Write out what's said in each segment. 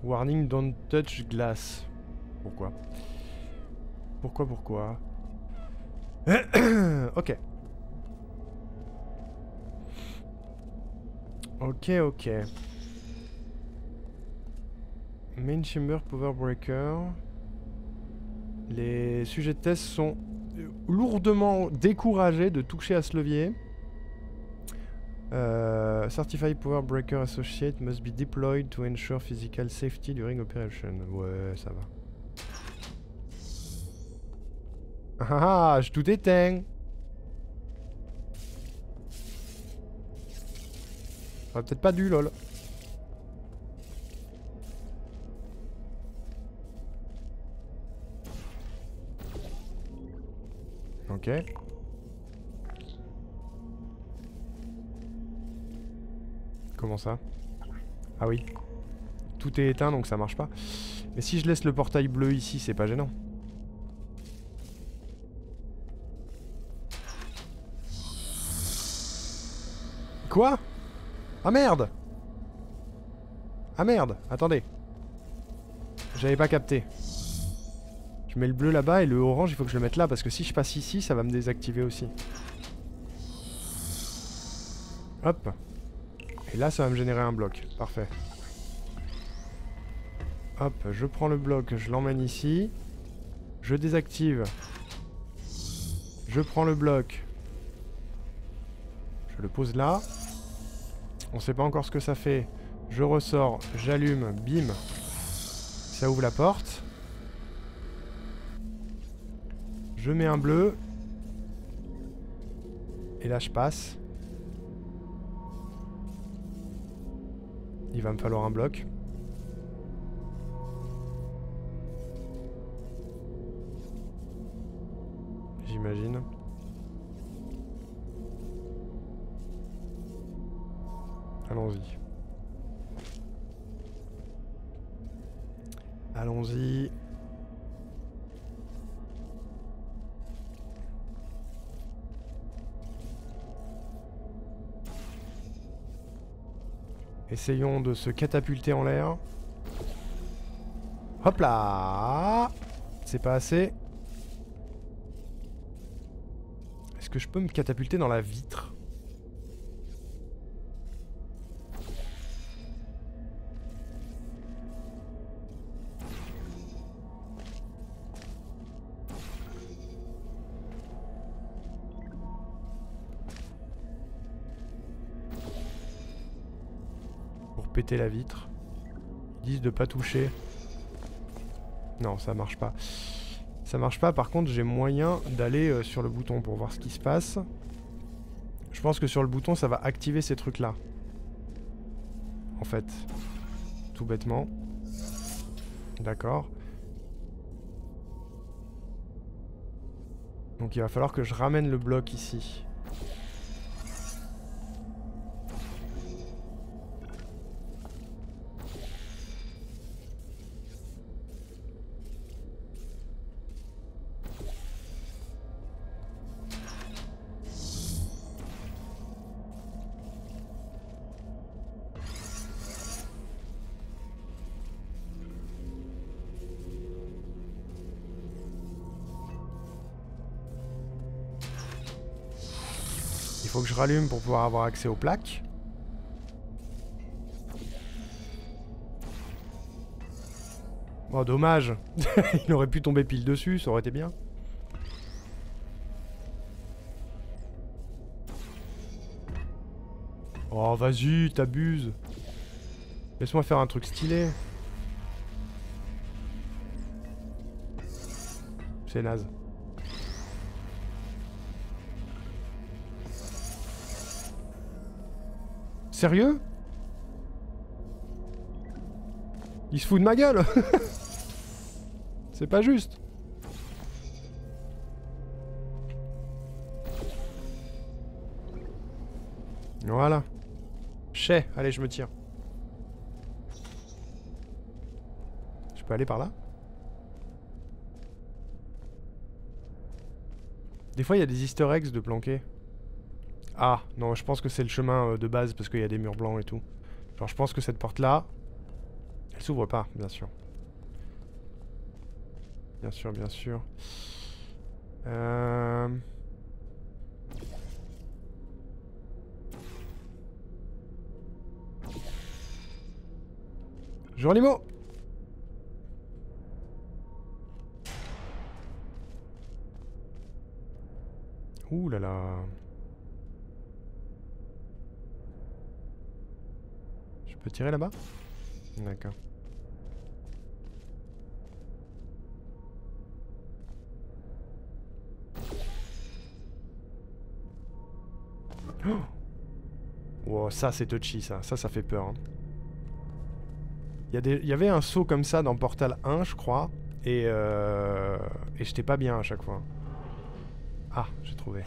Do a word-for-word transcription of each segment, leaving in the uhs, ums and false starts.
Warning, don't touch glass. Pourquoi? Pourquoi, pourquoi? Ok. Ok, ok. Main chamber power breaker. Les sujets de test sont lourdement découragés de toucher à ce levier. Euh, Certified Power Breaker Associate must be deployed to ensure physical safety during operation. Ouais, ça va. Ah ah, je tout éteins. J'aurais peut-être pas dû, lol. Ok. Comment ça? Ah oui. Tout est éteint donc ça marche pas. Mais si je laisse le portail bleu ici, c'est pas gênant. Quoi? Ah merde! Ah merde! Attendez. J'avais pas capté. Je mets le bleu là-bas et le orange, il faut que je le mette là parce que si je passe ici, ça va me désactiver aussi. Hop. Et là, ça va me générer un bloc. Parfait. Hop, je prends le bloc, je l'emmène ici. Je désactive. Je prends le bloc. Je le pose là. On sait pas encore ce que ça fait. Je ressors, j'allume, bim. Ça ouvre la porte. Je mets un bleu. Et là, je passe. Il va me falloir un bloc. J'imagine. Allons-y. Allons-y. Essayons de se catapulter en l'air. Hop là! C'est pas assez. Est-ce que je peux me catapulter dans la vitre? Péter la vitre. Ils disent de pas toucher. Non, ça marche pas. Ça marche pas. Par contre, j'ai moyen d'aller euh, sur le bouton pour voir ce qui se passe. Je pense que sur le bouton, ça va activer ces trucs-là. En fait. Tout bêtement. D'accord. Donc il va falloir que je ramène le bloc ici. Il faut que je rallume pour pouvoir avoir accès aux plaques. Oh, dommage. Il aurait pu tomber pile dessus, ça aurait été bien. Oh, vas-y, t'abuses. Laisse-moi faire un truc stylé. C'est naze. Sérieux? Il se fout de ma gueule. C'est pas juste. Voilà. Chais, allez, je me tire. Je peux aller par là? Des fois, il y a des easter eggs de planquer. Ah, non, je pense que c'est le chemin euh, de base parce qu'il y a des murs blancs et tout. Genre, je pense que cette porte-là, Elle s'ouvre pas, bien sûr. Bien sûr, bien sûr. Euh... Geronimo! Ouh là là. Je peux tirer là-bas? D'accord. Oh, wow, ça c'est touchy ça. Ça, ça fait peur. Hein. Il y, a des... Il y avait un saut comme ça dans Portal un, je crois. Et, euh... et j'étais pas bien à chaque fois. Ah, j'ai trouvé.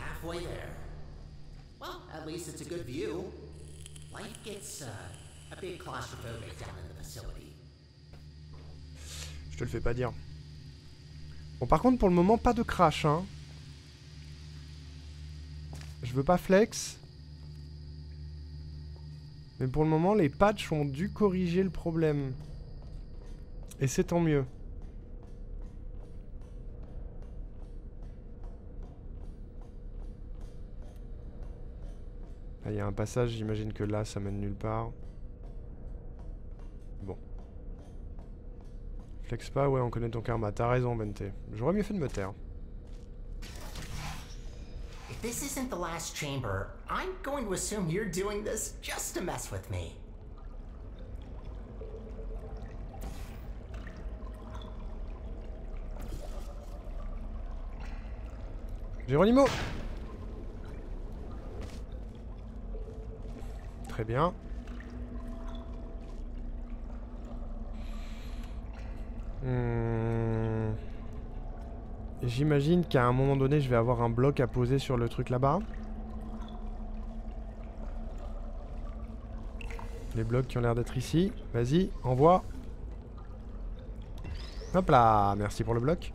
Je te le fais pas dire. Bon, par contre, pour le moment, pas de crash, hein. Je veux pas flex. Mais pour le moment, les patchs ont dû corriger le problème. Et c'est tant mieux. Il y a un passage, j'imagine que là, ça mène nulle part. Bon. Flex pas, ouais, on connaît ton karma. T'as raison, Bente. J'aurais mieux fait de me taire. If this isn't the last chamber, I'm going to assume you're doing this just to mess with me. Geronimo! Très bien. Hmm. J'imagine qu'à un moment donné, je vais avoir un bloc à poser sur le truc là-bas. Les blocs qui ont l'air d'être ici. Vas-y, envoie. Hop là, merci pour le bloc.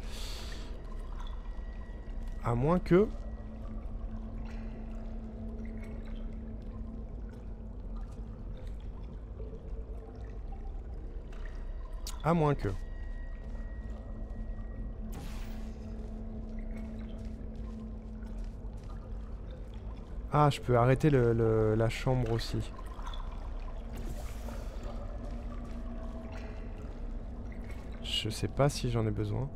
À moins que... À moins que... Ah, je peux arrêter le, le, la chambre aussi. Je sais pas si j'en ai besoin.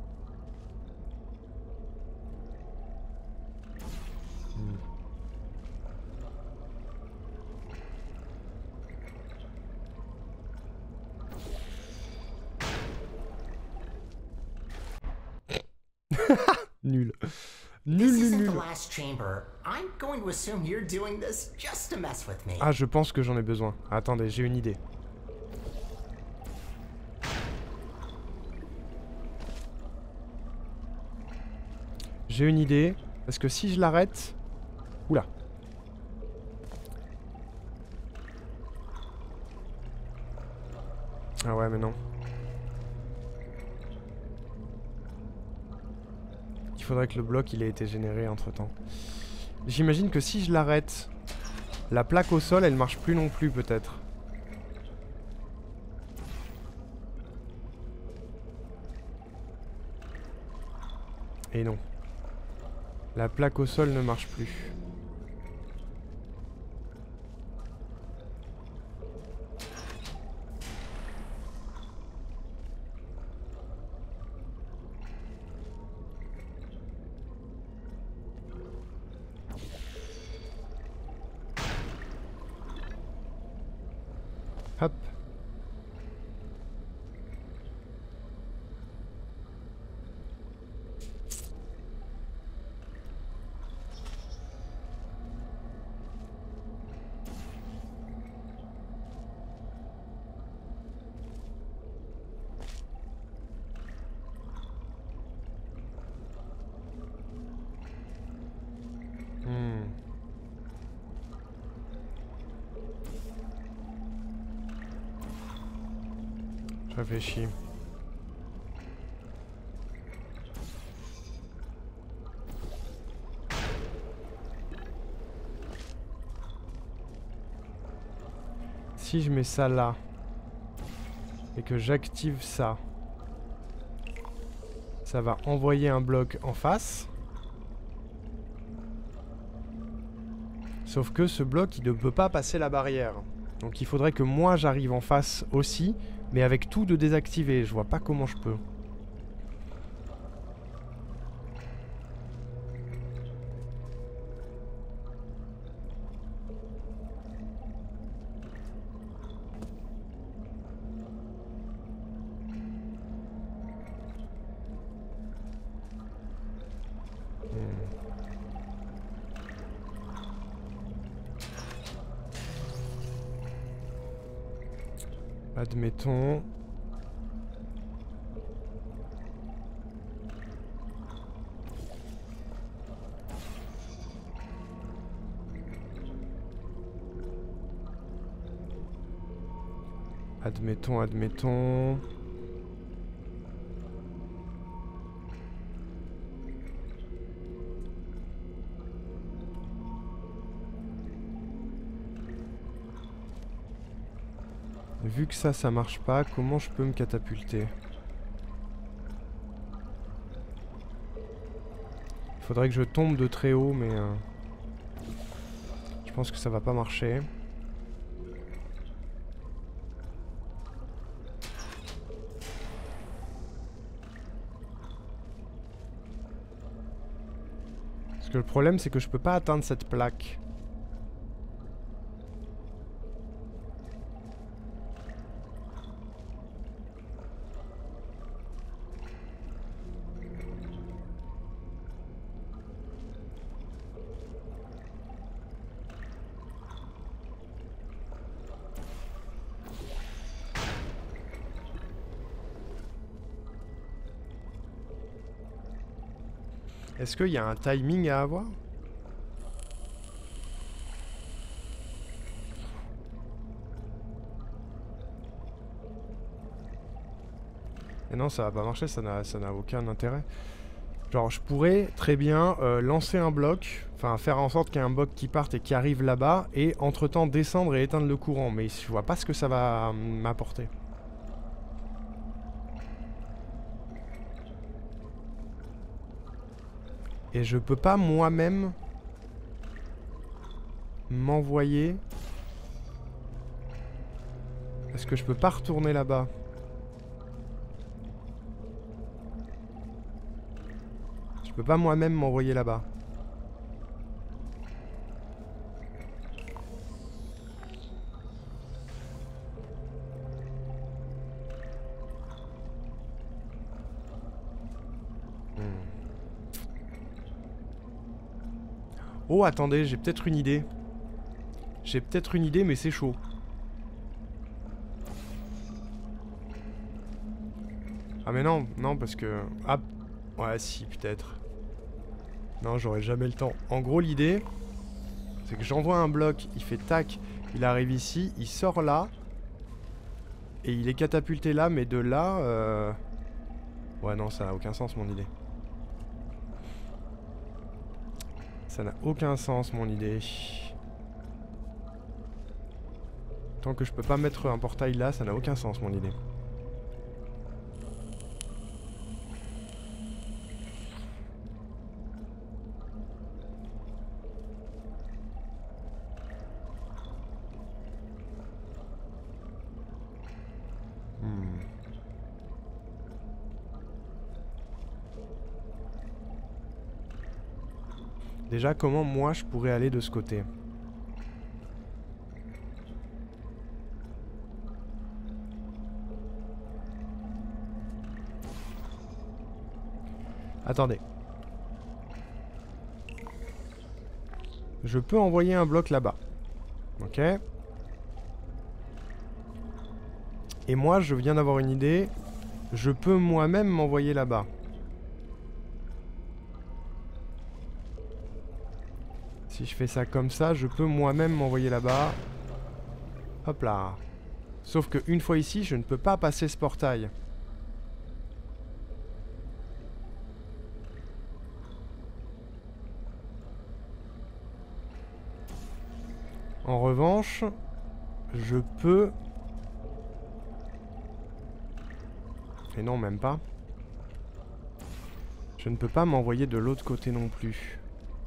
Hmm. Nul. Nul, nul, nul. Ah, je pense que j'en ai besoin. Attendez, j'ai une idée. J'ai une idée. Parce que si je l'arrête... Oula. Ah ouais, mais non. Il faudrait que le bloc il ait été généré entre temps. J'imagine que si je l'arrête, la plaque au sol elle marche plus non plus peut-être. Et non. La plaque au sol ne marche plus. Hop. Hmm. Je réfléchis. Si je mets ça là et que j'active ça, ça va envoyer un bloc en face. Sauf que ce bloc, il ne peut pas passer la barrière. Donc il faudrait que moi j'arrive en face aussi, mais avec tout de désactivé. Je vois pas comment je peux. Admettons. Admettons, admettons. Vu que ça, ça marche pas, comment je peux me catapulter? Il faudrait que je tombe de très haut, mais... Euh, je pense que ça va pas marcher. Parce que le problème, c'est que je peux pas atteindre cette plaque. Est-ce qu'il y a un timing à avoir? Et non, ça va pas marcher, ça n'a ça n'a aucun intérêt. Genre, je pourrais très bien euh, lancer un bloc, enfin faire en sorte qu'il y ait un bloc qui parte et qui arrive là-bas, et entre-temps descendre et éteindre le courant, mais je vois pas ce que ça va m'apporter. Et je peux pas moi-même m'envoyer. Est-ce que je peux pas retourner là-bas? Je peux pas moi-même m'envoyer là-bas. Oh, attendez, j'ai peut-être une idée. J'ai peut-être une idée, mais c'est chaud. Ah mais non, non, parce que... Ah, ouais, si, peut-être. Non, j'aurai jamais le temps. En gros, l'idée, c'est que j'envoie un bloc, il fait tac, il arrive ici, il sort là, et il est catapulté là, mais de là... Euh... Ouais, non, ça n'a aucun sens, mon idée. Ça n'a aucun sens, mon idée. Tant que je peux pas mettre un portail là, ça n'a aucun sens, mon idée. Hmm. Déjà, comment moi je pourrais aller de ce côté? Attendez. Je peux envoyer un bloc là-bas. Ok. Et moi, je viens d'avoir une idée. Je peux moi-même m'envoyer là-bas. Si je fais ça comme ça, je peux moi-même m'envoyer là-bas. Hop là. Sauf que une fois ici, je ne peux pas passer ce portail. En revanche, je peux Et non, même pas. Je ne peux pas m'envoyer de l'autre côté non plus.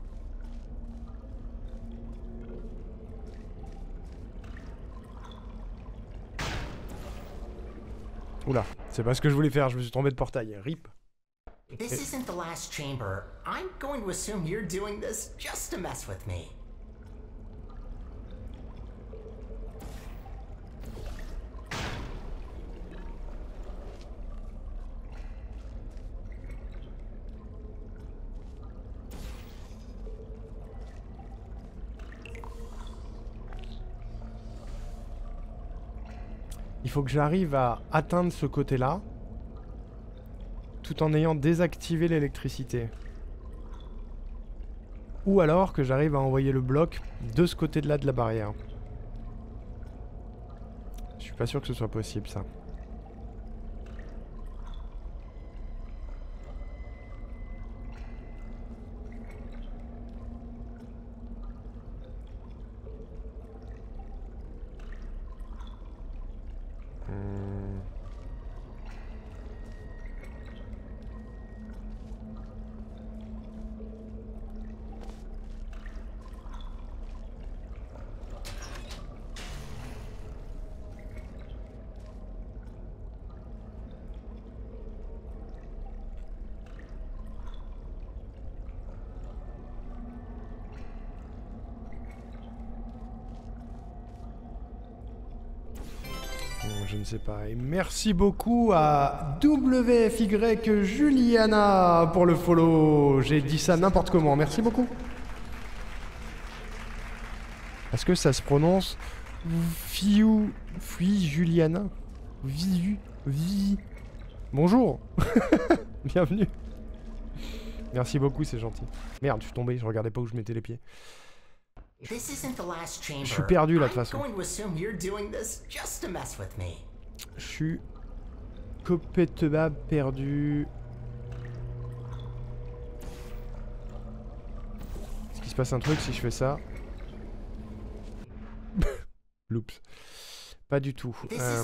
Oula, c'est pas ce que je voulais faire, je me suis tombé de portail. Rip. This isn't the last chamber. I'm going to assume you're doing this just to mess with me. Il faut que j'arrive à atteindre ce côté-là, tout en ayant désactivé l'électricité. Ou alors que j'arrive à envoyer le bloc de ce côté-là de la barrière. Je suis pas sûr que ce soit possible, ça. Je ne sais pas. Et merci beaucoup à W F Y Juliana pour le follow. J'ai dit ça n'importe comment. Merci beaucoup. Est-ce que ça se prononce Fiu... Fui Juliana Viu... Vi... Bonjour. Bienvenue. Merci beaucoup, c'est gentil. Merde, je suis tombé, je regardais pas où je mettais les pieds. Je suis perdu là de toute façon. Je suis complètement perdu. Est-ce qu'il se passe un truc si je fais ça? Oups. Pas du tout. Euh...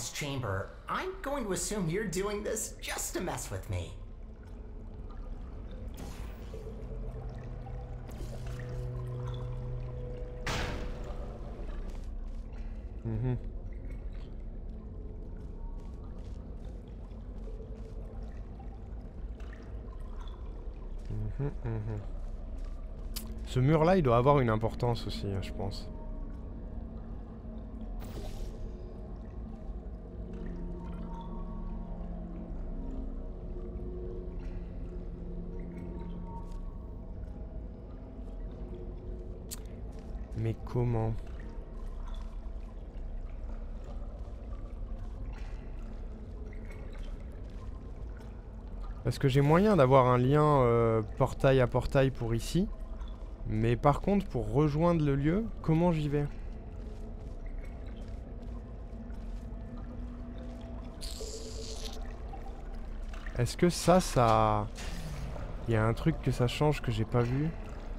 Mmh. Mmh, mmh. Ce mur-là, il doit avoir une importance aussi, hein, je pense. Mais comment ? Parce que j'ai moyen d'avoir un lien euh, portail à portail pour ici. Mais par contre, pour rejoindre le lieu, comment j'y vais? Est-ce que ça, ça... Il y a un truc que ça change que j'ai pas vu?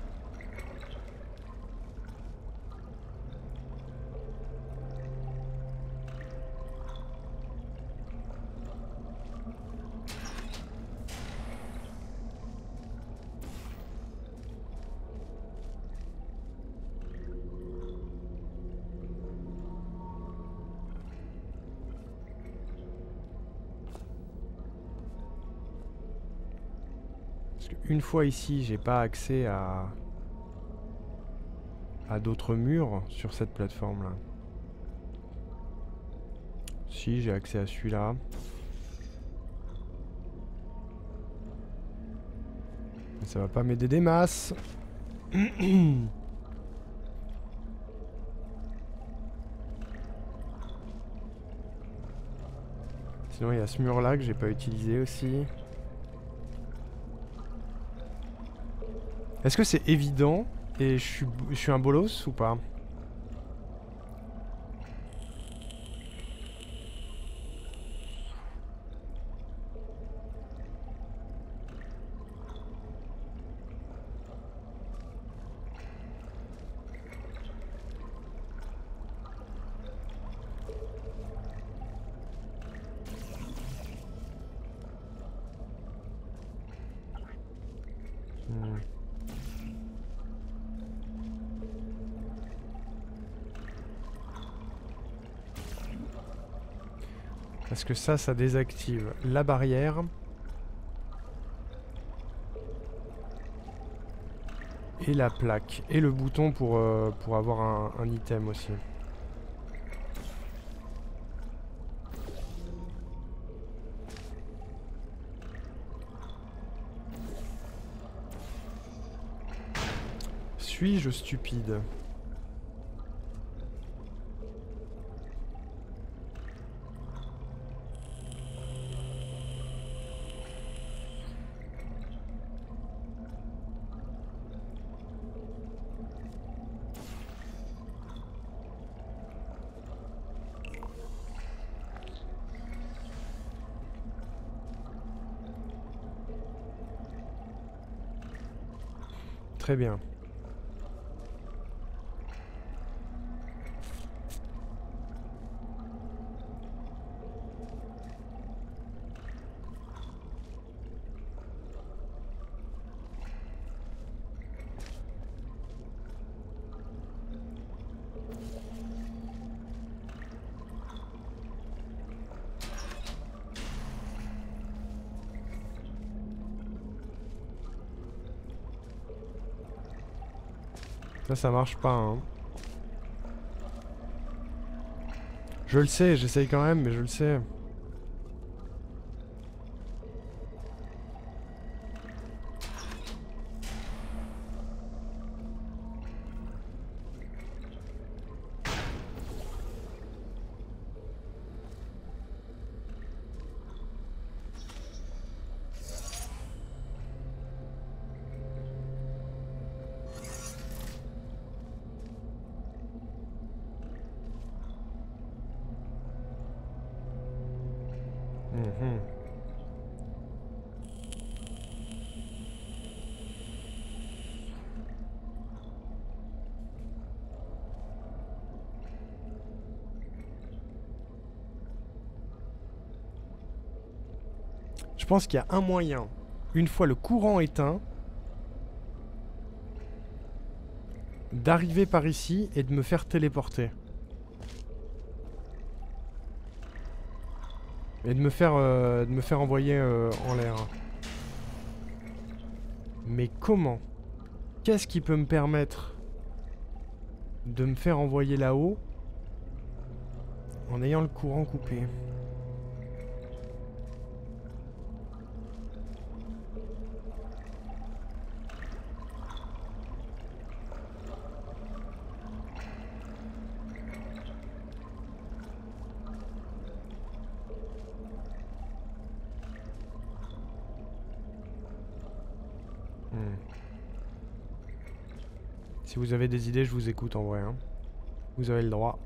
Une fois ici, j'ai pas accès à à d'autres murs sur cette plateforme là. Si, j'ai accès à celui-là. Mais ça va pas m'aider des masses. Sinon, il y a ce mur là que j'ai pas utilisé aussi. Est-ce que c'est évident et je suis, je suis un bolos ou pas? Parce que ça, ça désactive la barrière. Et la plaque. Et le bouton pour, euh, pour avoir un, un item aussi. Suis-je stupide ? Très bien. Ça, ça marche pas, hein. Je le sais, j'essaye quand même, mais je le sais. Mhm. Je pense qu'il y a un moyen, une fois le courant éteint, d'arriver par ici et de me faire téléporter. Et de me faire, euh, de me faire envoyer euh, en l'air. Mais comment? Qu'est-ce qui peut me permettre de me faire envoyer là-haut en ayant le courant coupé? Si vous avez des idées, je vous écoute en vrai, hein. Vous avez le droit.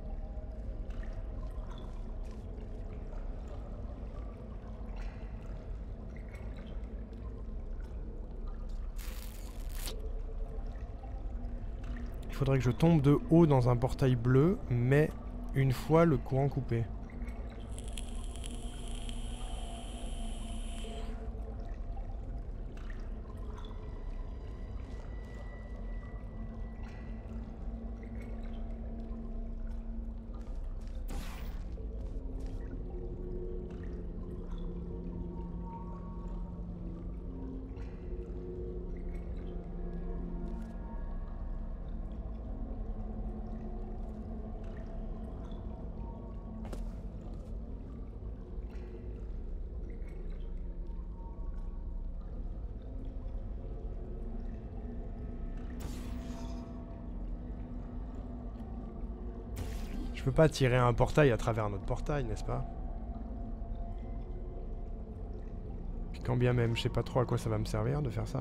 Il faudrait que je tombe de haut dans un portail bleu, mais une fois le courant coupé. Je peux pas tirer un portail à travers notre portail, n'est-ce pas? Puis quand bien même, je sais pas trop à quoi ça va me servir de faire ça.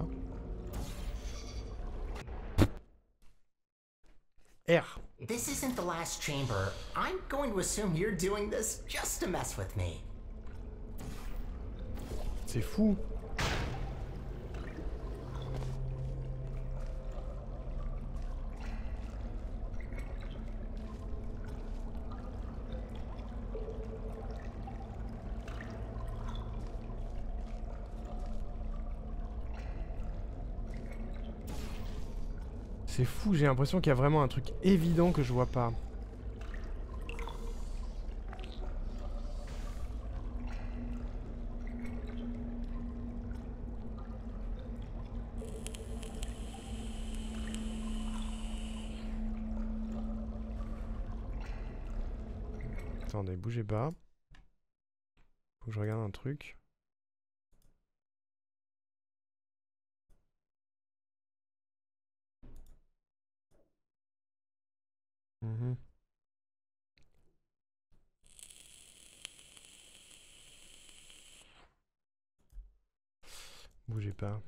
R. This isn't the last chamber. I'm going to assume you're doing this just to mess with me. C'est fou. C'est fou, j'ai l'impression qu'il y a vraiment un truc évident que je vois pas. Attendez, bougez pas. Faut que je regarde un truc. Mmh. Bougez pas.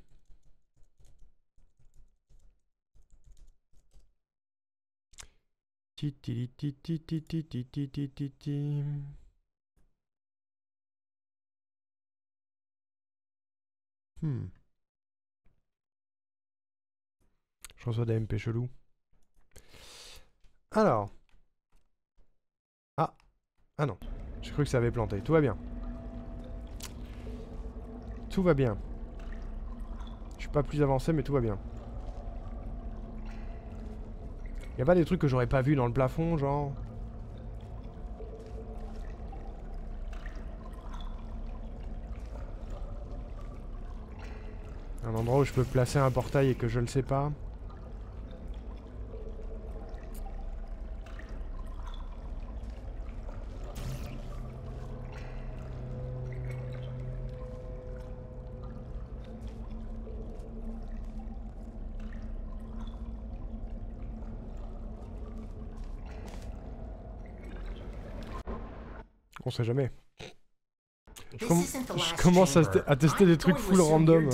Ti ti ti ti ti ti ti ti ti ti ti. Hmm. Je reçois des M P chelous. Alors. Ah. Ah non. J'ai cru que ça avait planté. Tout va bien. Tout va bien. Je suis pas plus avancé, mais tout va bien. Y'a pas des trucs que j'aurais pas vu dans le plafond, genre? Un endroit où je peux placer un portail et que je le sais pas. On sait jamais. Je, com je commence à, à tester des trucs full random.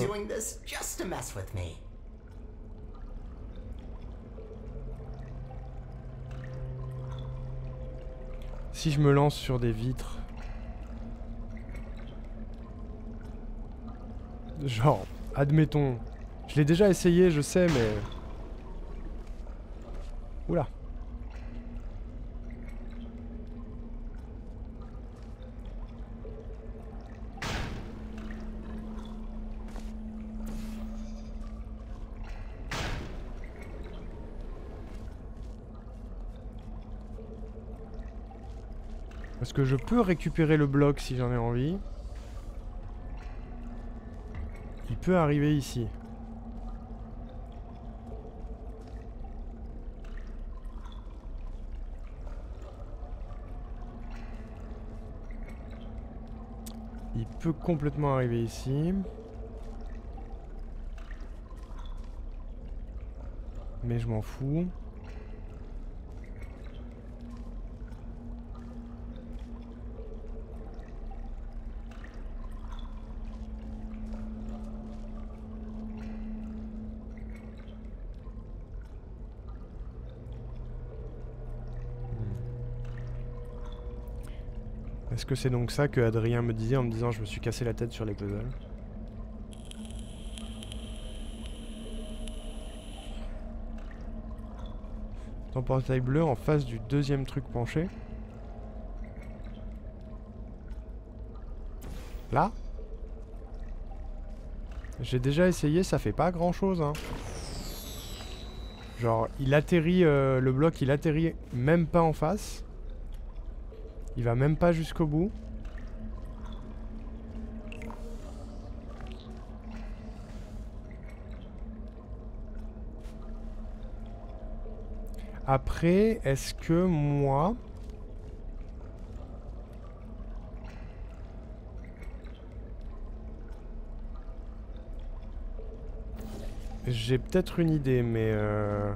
Si je me lance sur des vitres... Genre, admettons... Je l'ai déjà essayé, je sais, mais... Oula. Est-ce que je peux récupérer le bloc si j'en ai envie? Il peut arriver ici. Il peut complètement arriver ici. Mais je m'en fous. Est-ce que c'est donc ça que Adrien me disait en me disant je me suis cassé la tête sur les puzzles? Ton portail bleu en face du deuxième truc penché. Là? J'ai déjà essayé, ça fait pas grand chose hein. Genre il atterrit, euh, le bloc il atterrit même pas en face. Il va même pas jusqu'au bout. Après, est-ce que moi... J'ai peut-être une idée, mais... Euh...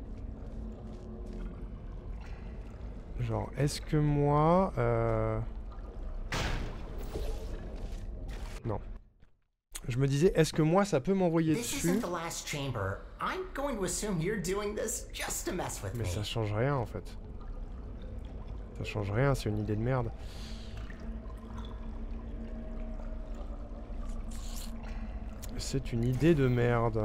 Genre, est-ce que moi... Euh... Non. Je me disais, est-ce que moi, ça peut m'envoyer dessus? Mais ça change rien, en fait. Ça change rien, c'est une idée de merde. C'est une idée de merde.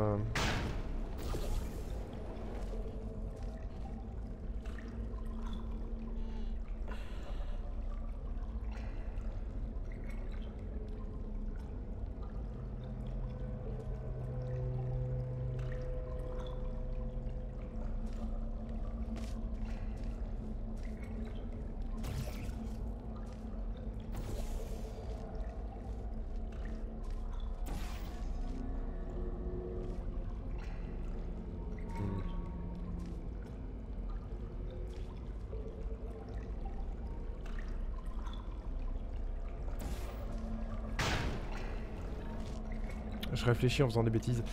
Je réfléchis en faisant des bêtises.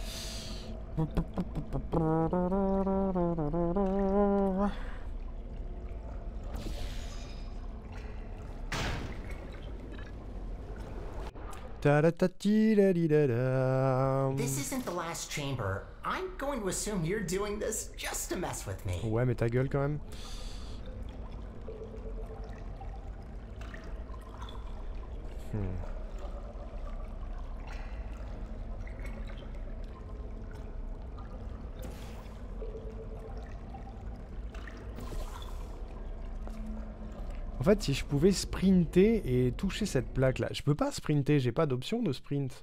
This isn't the last chamber. I'm going to assume you're doing this just to mess with me. Ouais, mais ta gueule quand même. Hmm. En fait, si je pouvais sprinter et toucher cette plaque-là... Je peux pas sprinter, j'ai pas d'option de sprint.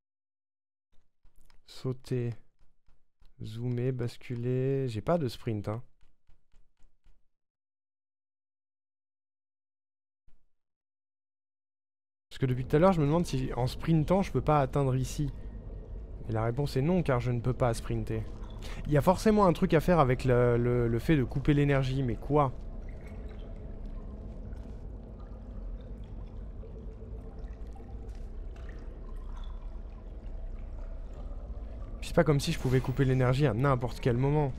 Sauter. Zoomer, basculer... J'ai pas de sprint, hein. Parce que depuis tout à l'heure, je me demande si en sprintant, je peux pas atteindre ici. Et la réponse est non, car je ne peux pas sprinter. Il y a forcément un truc à faire avec le, le, le fait de couper l'énergie, mais quoi ? C'est pas comme si je pouvais couper l'énergie à n'importe quel moment.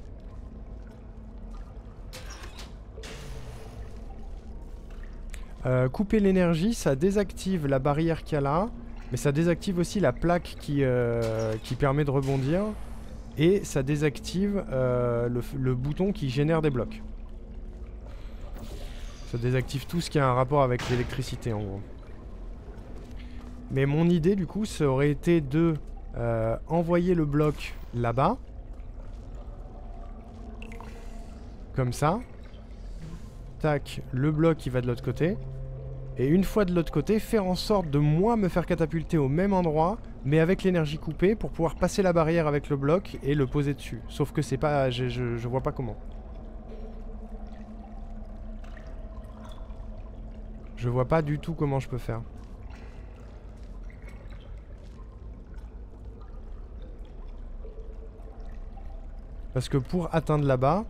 Euh, couper l'énergie, ça désactive la barrière qu'il y a là, mais ça désactive aussi la plaque qui, euh, qui permet de rebondir, et ça désactive euh, le, le bouton qui génère des blocs. Ça désactive tout ce qui a un rapport avec l'électricité en gros. Mais mon idée du coup, ça aurait été de euh, envoyer le bloc là-bas, comme ça. Tac, le bloc qui va de l'autre côté. Et une fois de l'autre côté, faire en sorte de moi me faire catapulter au même endroit, mais avec l'énergie coupée pour pouvoir passer la barrière avec le bloc et le poser dessus. Sauf que c'est pas... Je, je, je vois pas comment. Je vois pas du tout comment je peux faire. Parce que pour atteindre là-bas...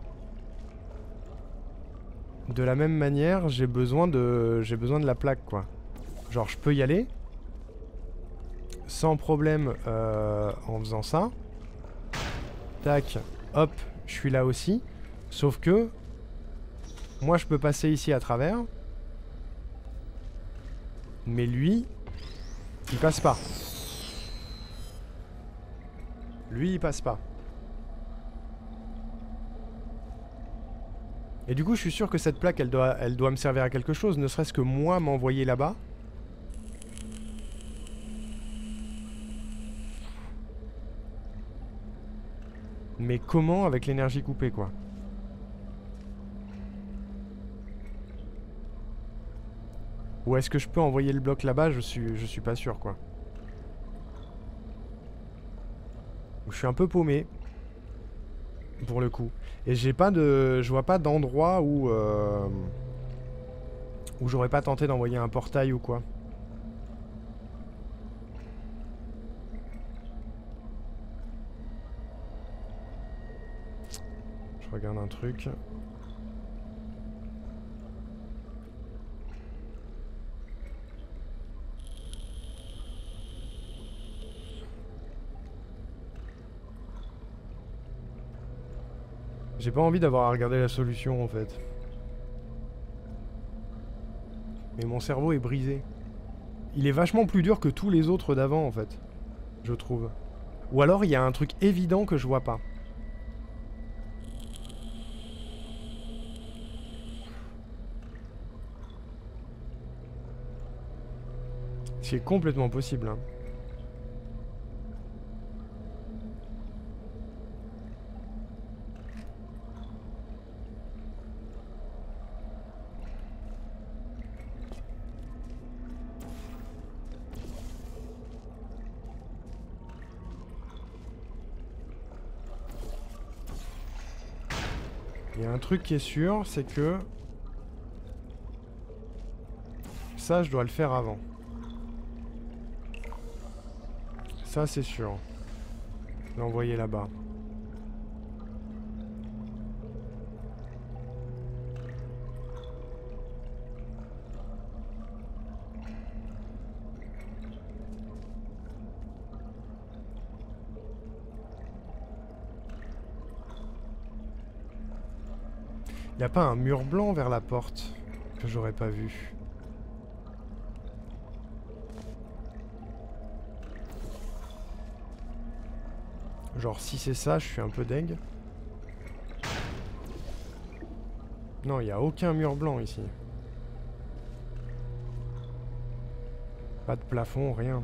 De la même manière, j'ai besoin de j'ai besoin de la plaque, quoi. Genre, je peux y aller sans problème euh, en faisant ça. Tac, hop, je suis là aussi. Sauf que moi, je peux passer ici à travers. Mais lui, il passe pas. Lui, il passe pas. Et du coup, je suis sûr que cette plaque, elle doit, elle doit me servir à quelque chose, ne serait-ce que moi m'envoyer là-bas. Mais comment avec l'énergie coupée, quoi? Ou est-ce que je peux envoyer le bloc là-bas? Je suis, je suis pas sûr, quoi. Je suis un peu paumé. Pour le coup. Et j'ai pas de... Je vois pas d'endroit où... Euh, où j'aurais pas tenté d'envoyer un portail ou quoi. Je regarde un truc. J'ai pas envie d'avoir à regarder la solution en fait. Mais mon cerveau est brisé. Il est vachement plus dur que tous les autres d'avant en fait. Je trouve. Ou alors il y a un truc évident que je vois pas. C'est complètement possible, hein. Il y a un truc qui est sûr, c'est que... Ça, je dois le faire avant. Ça, c'est sûr. L'envoyer là-bas. Y a pas un mur blanc vers la porte que j'aurais pas vu? Genre si c'est ça, je suis un peu deg. Non, il n'y a aucun mur blanc ici. Pas de plafond, rien.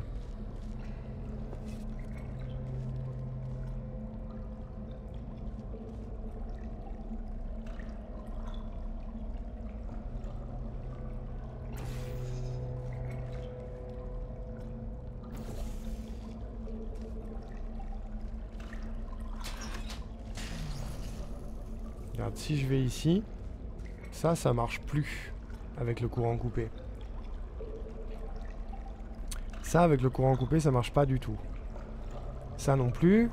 Regarde, si je vais ici, ça, ça marche plus avec le courant coupé. Ça, avec le courant coupé, ça marche pas du tout. Ça non plus.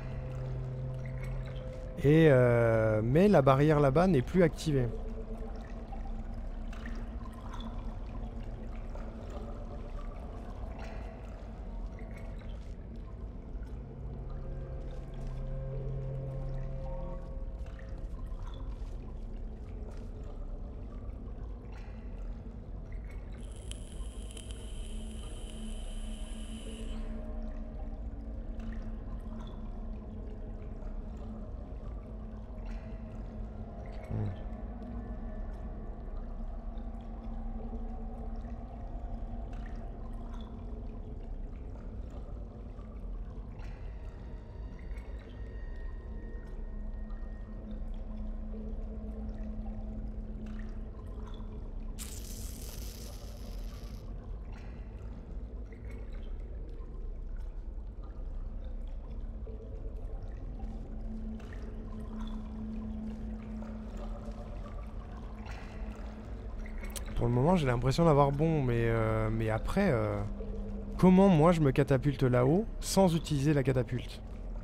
Et euh, mais la barrière là-bas n'est plus activée. Pour le moment, j'ai l'impression d'avoir bon, mais, euh, mais après, euh, comment moi je me catapulte là-haut sans utiliser la catapulte?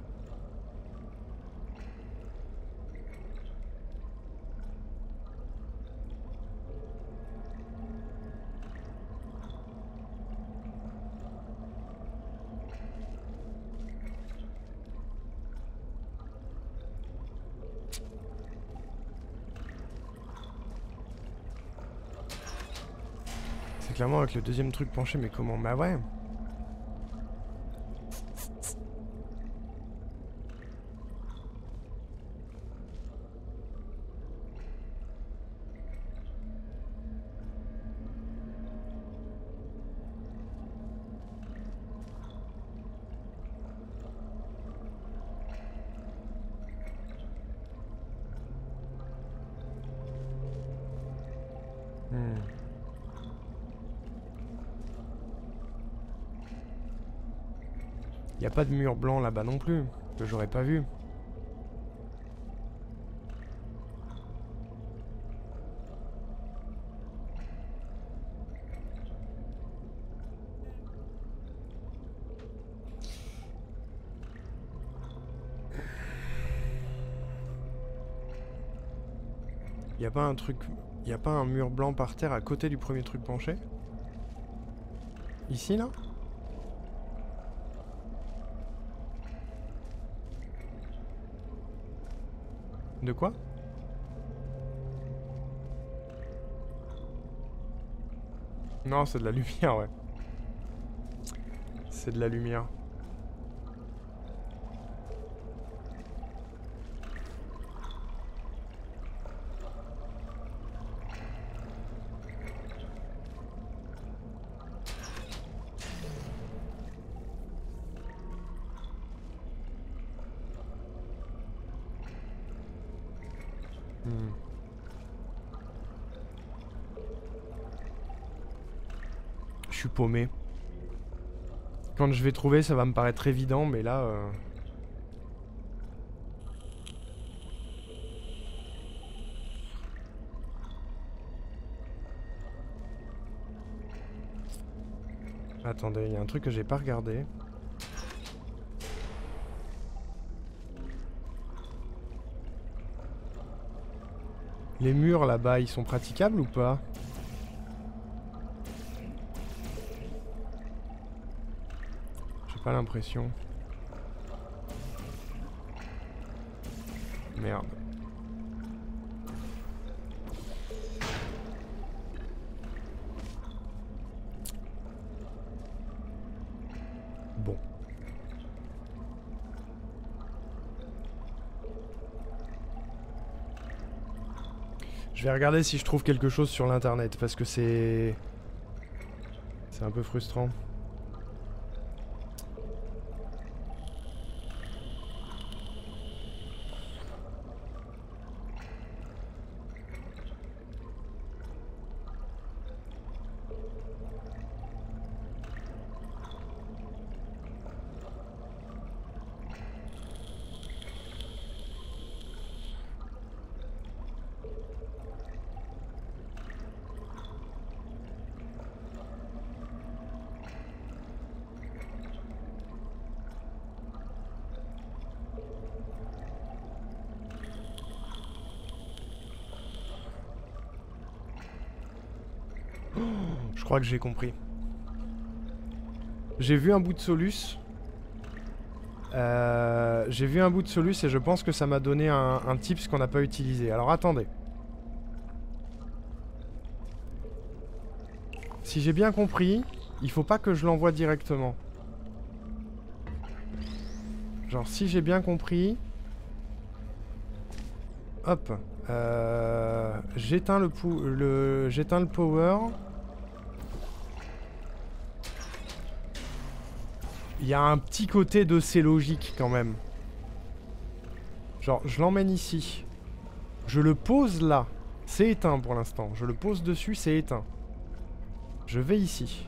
Clairement avec le deuxième truc penché, mais comment? Bah ouais. Hmm. Y a pas de mur blanc là-bas non plus, que j'aurais pas vu. Y a pas un truc... Y a pas un mur blanc par terre à côté du premier truc penché? Ici, là? De quoi? Non, c'est de la lumière, ouais. C'est de la lumière. Hmm. Je suis paumé. Quand je vais trouver, ça va me paraître évident, mais là... Euh... Attendez, il y a un truc que j'ai pas regardé. Les murs là-bas, ils sont praticables ou pas? J'ai pas l'impression. Merde. Bon. Je vais regarder si je trouve quelque chose sur l'internet parce que c'est... C'est un peu frustrant. Je crois que j'ai compris. J'ai vu un bout de Solus. Euh, j'ai vu un bout de Solus et je pense que ça m'a donné un, un tips qu'on n'a pas utilisé. Alors attendez. Si j'ai bien compris, il faut pas que je l'envoie directement. Genre si j'ai bien compris... Hop. Euh, j'éteins le, le, j'éteins le power. Il y a un petit côté de c'est logique quand même. Genre, je l'emmène ici. Je le pose là. C'est éteint pour l'instant. Je le pose dessus, c'est éteint. Je vais ici.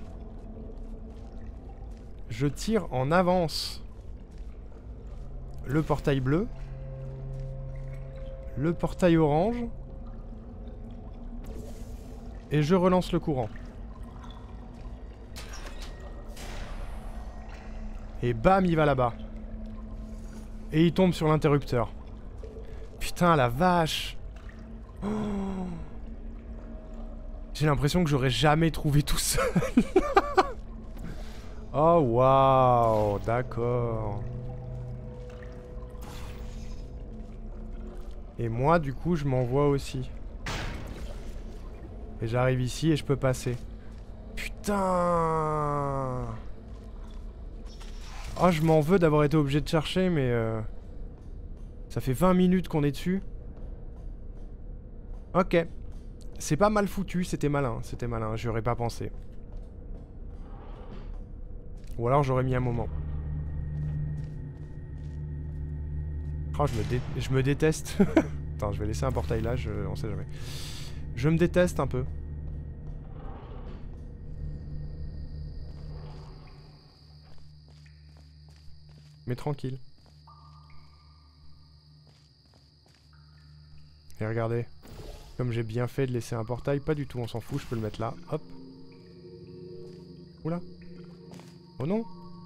Je tire en avance le portail bleu. Le portail orange. Et je relance le courant. Et bam, il va là-bas. Et il tombe sur l'interrupteur. Putain, la vache. Oh. J'ai l'impression que j'aurais jamais trouvé tout seul. Oh, waouh. D'accord. Et moi, du coup, je m'envoie aussi. Et j'arrive ici et je peux passer. Putain. Oh, je m'en veux d'avoir été obligé de chercher, mais... Euh, ça fait vingt minutes qu'on est dessus. Ok. C'est pas mal foutu, c'était malin. C'était malin, j'y aurais pas pensé. Ou alors j'aurais mis un moment. Oh, je me, dé je me déteste. Attends, je vais laisser un portail là, je... on sait jamais. Je me déteste un peu. Mais tranquille. Et regardez. Comme j'ai bien fait de laisser un portail, pas du tout, on s'en fout, je peux le mettre là. Hop. Oula. Oh non.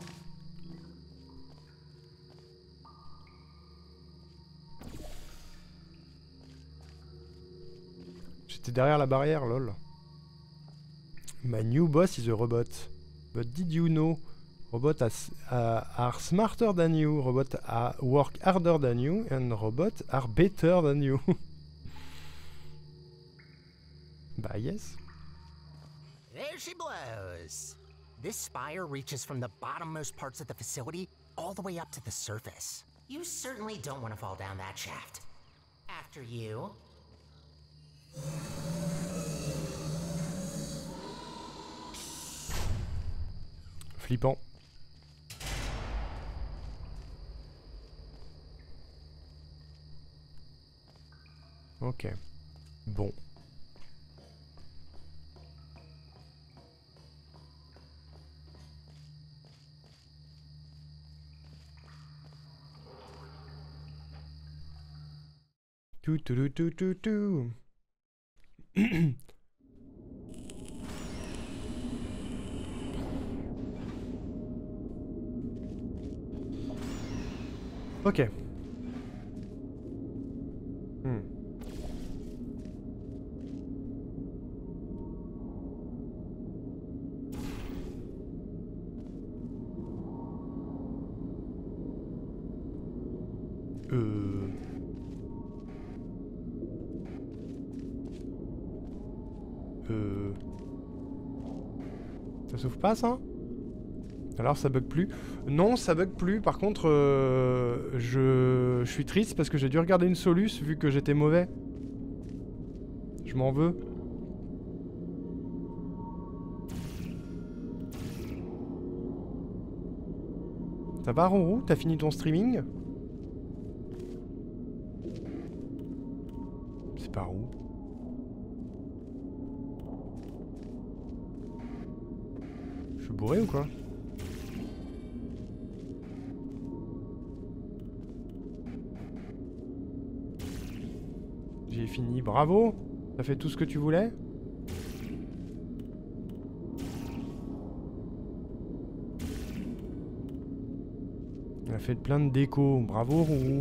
J'étais derrière la barrière, lol. My new boss is a robot. But did you know? Robots are, are smarter than you, robots are work harder than you, and robots are better than you. Bah yes. There she blows. This spire reaches from the bottommost parts of the facility all the way up to the surface. You certainly don't want to fall down that shaft. After you. Flippant. Ok. Bon. Tout tout tout tout tout. Ok. Hmm. Euh... Euh... Ça s'ouvre pas, ça? Alors ça bug plus? Non, ça bug plus. Par contre, euh, je... je suis triste parce que j'ai dû regarder une soluce vu que j'étais mauvais. Je m'en veux. Ça va, Ronrou? T'as fini ton streaming? C'est par où? Je suis bourré ou quoi? J'ai fini, bravo! T'as fait tout ce que tu voulais? On a fait plein de déco, bravo Rourou.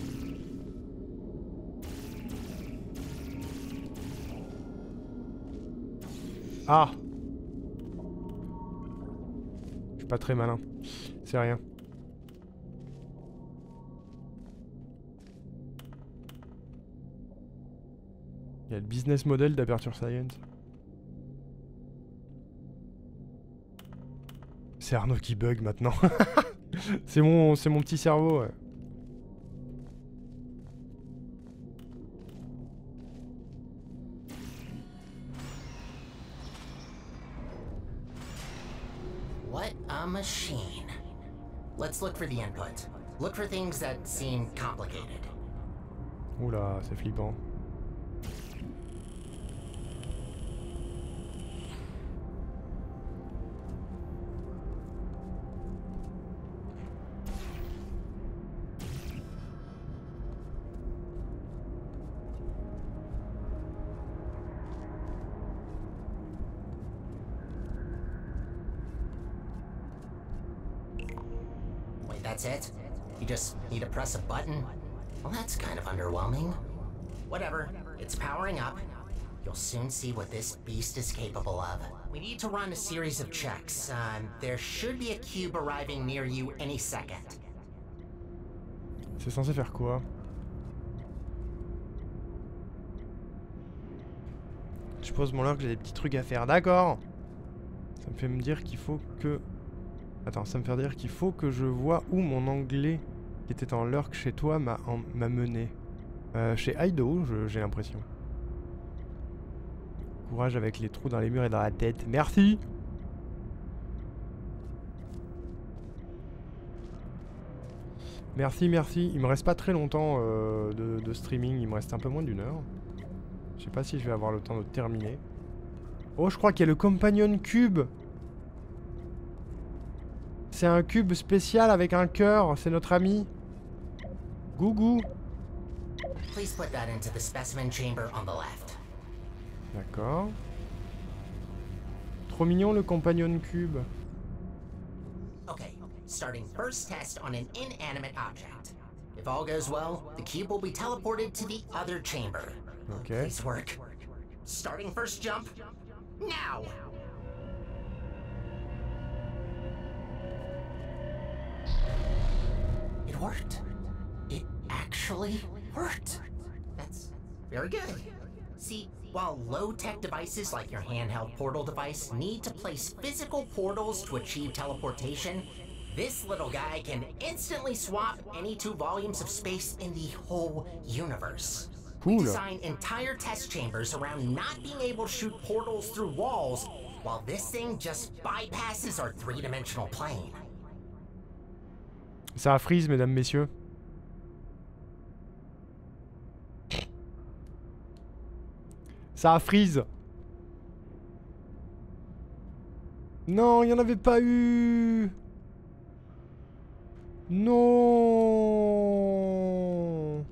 Ah! Je suis pas très malin, c'est rien. Il y a le business model d'Aperture Science. C'est Arnaud qui bug maintenant. C'est mon, c'est mon petit cerveau, ouais. What a machine. Let's look for the input. Look for things that seem complicated. Oula, c'est flippant. That's it? You just need to press a button? Well, that's kind of underwhelming. Whatever, it's powering up. You'll soon see what this beast is capable of. We need to run a series of checks. Um, there should be a cube arriving near you any second. C'est censé faire quoi? Je pose mon lurk, j'ai des petits trucs à faire, d'accord. Ça me fait me dire qu'il faut que... Attends, ça me fait dire qu'il faut que je vois où mon anglais qui était en lurk chez toi m'a mené. Euh, chez Aido, j'ai l'impression. Courage avec les trous dans les murs et dans la tête. Merci! Merci, merci. Il me reste pas très longtemps euh, de, de streaming. Il me reste un peu moins d'une heure. Je sais pas si je vais avoir le temps de terminer. Oh, je crois qu'il y a le Companion Cube! C'est un cube spécial avec un cœur, c'est notre ami. Gougou. D'accord. Trop mignon le Companion Cube. Okay, starting first test on an inanimate object. If all goes well, the cube will be teleported to the other chamber. Okay. Please work. Starting first jump. Now. It worked. It actually worked. That's very good. See, while low-tech devices like your handheld portal device need to place physical portals to achieve teleportation, this little guy can instantly swap any two volumes of space in the whole universe. Cool. We design entire test chambers around not being able to shoot portals through walls, while this thing just bypasses our three-dimensional plane. Ça a freeze, mesdames, messieurs. Ça a freeze. Non, il n'y en avait pas eu. Non.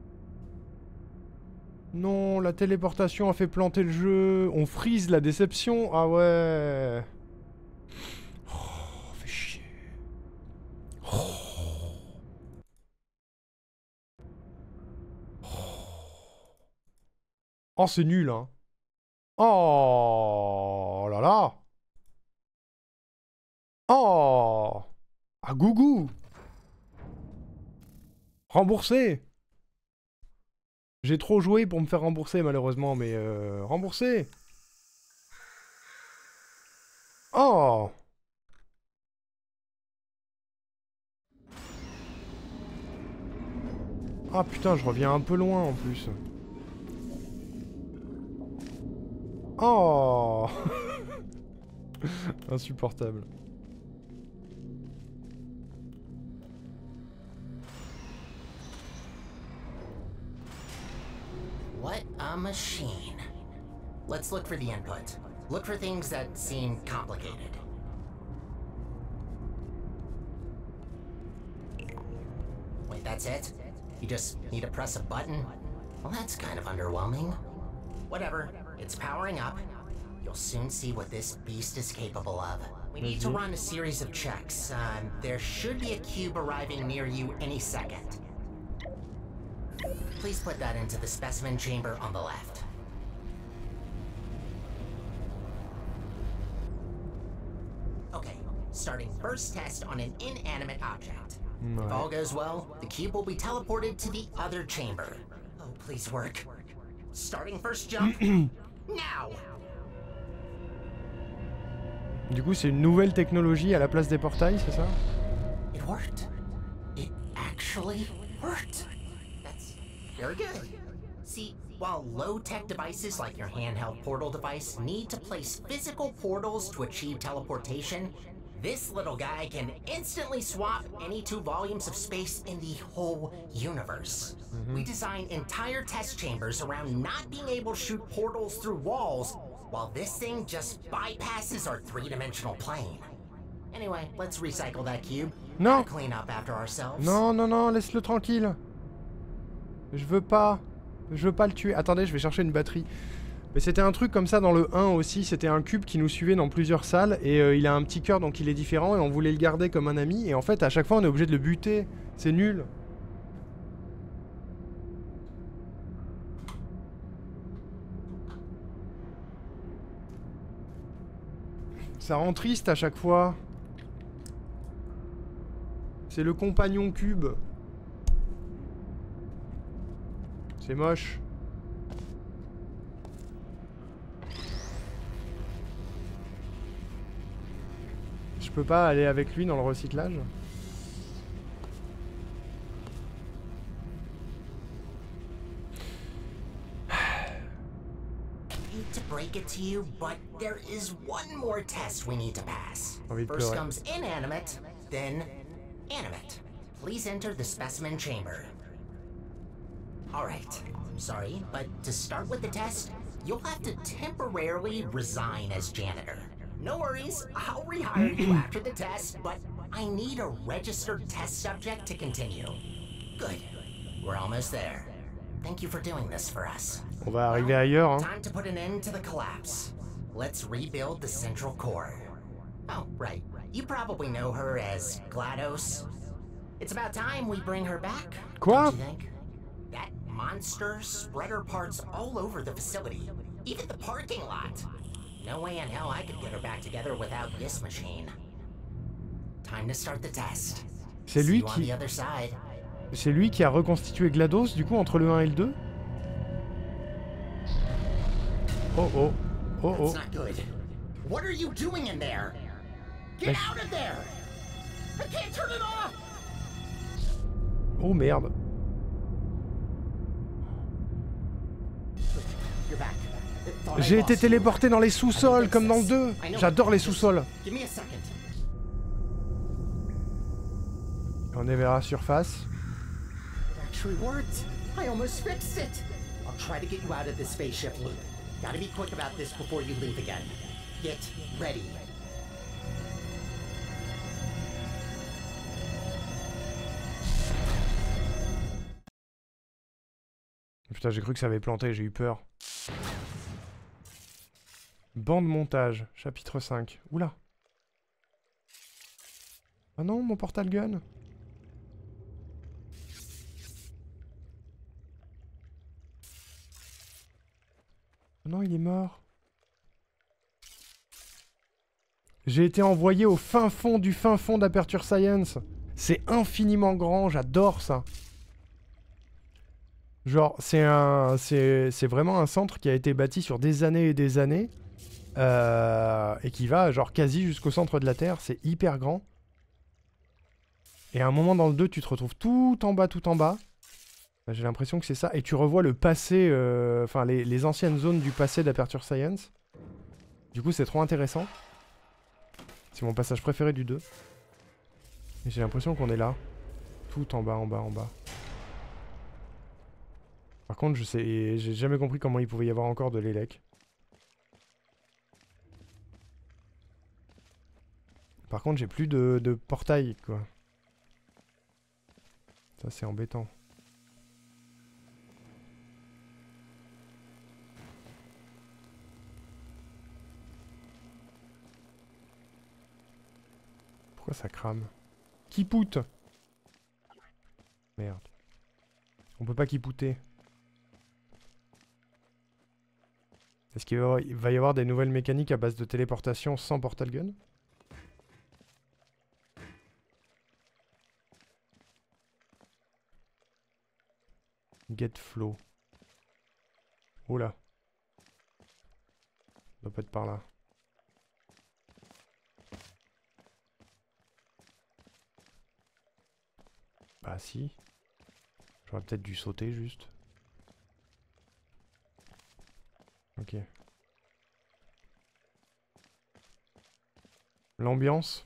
Non, la téléportation a fait planter le jeu. On freeze la déception. Ah ouais. Oh, fait chier. Oh. Oh, c'est nul, hein. Oh là là. Oh. Ah, gougou. Remboursé. J'ai trop joué pour me faire rembourser, malheureusement, mais euh, remboursé. Oh. Ah putain, je reviens un peu loin en plus. Oh. Insupportable. What a machine. Let's look for the input. Look for things that seem complicated. Wait, that's it? You just need to press a button? Well, that's kind of underwhelming. Whatever, it's powering up. You'll soon see what this beast is capable of. We need to run a series of checks. Um, there should be a cube arriving near you any second. Please put that into the specimen chamber on the left. Okay, starting first test on an inanimate object. Ouais. If all goes well, the cube will be teleported to the other chamber. Oh, please work. Starting first jump. Now! Du coup, c'est une nouvelle technologie à la place des portails, c'est ça? It worked. It actually worked. That's very good. See, while low-tech devices like your handheld portal device need to place physical portals to achieve teleportation, this little guy can instantly swap any two volumes of space in the whole universe. Mm-hmm. We designed entire test chambers around not being able to shoot portals through walls, while this thing just bypasses our three-dimensional plane. Anyway, let's recycle that cube. Non. Clean up after ourselves. Non, non, non, laisse-le tranquille. Je veux pas. Je veux pas le tuer. Attendez, je vais chercher une batterie. Mais c'était un truc comme ça dans le un aussi. C'était un cube qui nous suivait dans plusieurs salles. Et euh, il a un petit cœur, donc il est différent. Et on voulait le garder comme un ami. Et en fait, à chaque fois, on est obligé de le buter. C'est nul. Ça rend triste à chaque fois. C'est le compagnon cube. C'est moche. Je peux pas aller avec lui dans le recyclage? To break it to you, but there is one more test we need to pass. First comes inanimate, then animate. Please enter the specimen chamber. Alright, I'm sorry, but to start with the test, you'll have to temporarily resign as janitor. No worries, I'll rehire you after the test, but I need a registered test subject to continue. Good, we're almost there. Thank you for doing this for us. On va arriver ailleurs, hein. Time to put an end to the collapse. Let's rebuild the central core. Oh, right. You probably know her as GLaDOS. It's about time we bring her back. Quoi? Don't you think? That monster spread her parts all over the facility, even the parking lot. No way in hell I could get her back together without this machine. Time to start the test. C'est lui qui... C'est lui qui a reconstitué GLaDOS, du coup, entre le un et le deux? Oh oh. Oh oh. That's not good. What are you doing in there? Get out of there! I can't turn it off! Oh merde. J'ai été téléporté dans les sous-sols comme dans le deux. J'adore les sous-sols. On est vers la surface. Actually worked. I almost fixed it. I'll try to get you out of this spaceship loop. Gotta be quick about this before you leave again. Get ready. Putain, j'ai cru que ça avait planté, j'ai eu peur. Bande montage, chapitre cinq. Oula. Ah non, mon portal gun. Ah non, il est mort. J'ai été envoyé au fin fond du fin fond d'Aperture Science. C'est infiniment grand, j'adore ça. Genre, c'est un, c'est, c'est vraiment un centre qui a été bâti sur des années et des années. Euh, et qui va genre quasi jusqu'au centre de la Terre. C'est hyper grand. Et à un moment dans le deux, tu te retrouves tout en bas, tout en bas. J'ai l'impression que c'est ça. Et tu revois le passé, euh, enfin les, les anciennes zones du passé d'Aperture Science. Du coup, c'est trop intéressant. C'est mon passage préféré du deux. Et j'ai l'impression qu'on est là. Tout en bas, en bas, en bas. Par contre, je sais, j'ai jamais compris comment il pouvait y avoir encore de l'élec. Par contre, j'ai plus de, de portail, quoi. Ça, c'est embêtant. Pourquoi ça crame? Qui poute? Merde. On peut pas qui pouter. Est-ce qu'il va, va y avoir des nouvelles mécaniques à base de téléportation sans portal gun? Get flow. Oh là. Ça doit pas être par là. Bah si. J'aurais peut-être dû sauter juste. Ok. L'ambiance.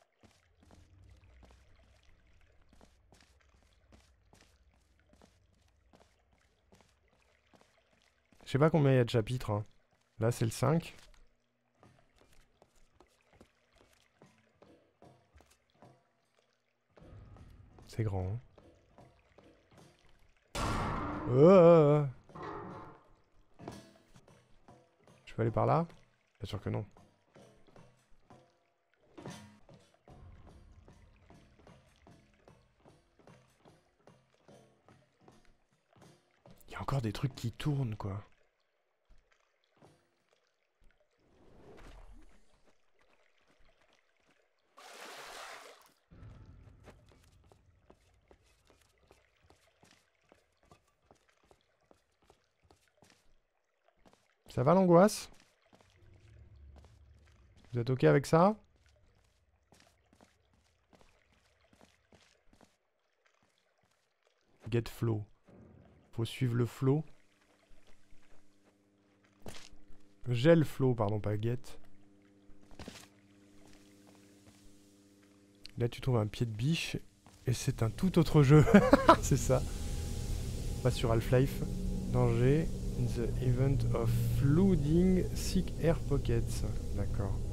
Je sais pas combien il y a de chapitres. Hein. Là c'est le cinq. C'est grand. Hein. Oh, je peux aller par là? Bien sûr que non. Il y a encore des trucs qui tournent, quoi. Ça va l'angoisse? Vous êtes ok avec ça? Get flow. Faut suivre le flow. Gel flow, pardon, pas get. Là tu trouves un pied de biche et c'est un tout autre jeu. C'est ça. Pas sur Half-Life. Danger. In the event of flooding, seek air pockets. D'accord.